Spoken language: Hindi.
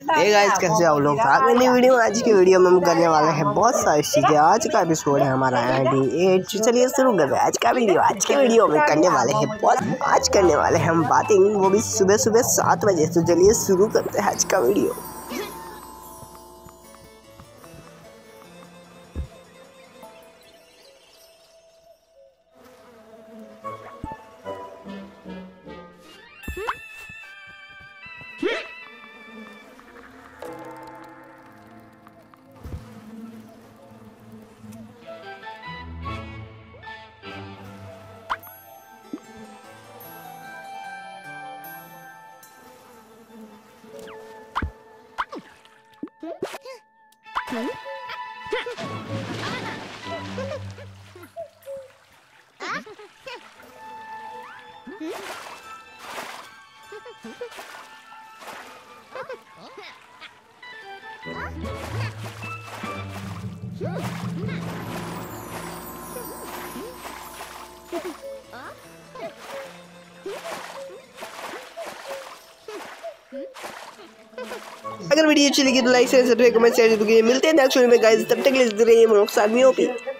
हे गाइस, कैसे आप लोग? आज की वीडियो में हम करने वाले हैं बहुत सारी चीज़ें। आज का एपिसोड है हमारा 98। चलिए शुरू करते हैं आज का वीडियो। आज के वीडियो में करने वाले हैं आज करने वाले हैं हम बातें, वो भी सुबह सुबह 7 बजे। तो चलिए शुरू करते हैं आज का वीडियो। अगर वीडियो अच्छी लगी तो like share subscribe comment share जरूर कीजिए। मिलते हैं नेक्स्ट वीडियो में गाइस, तब तक के लिए रहिए।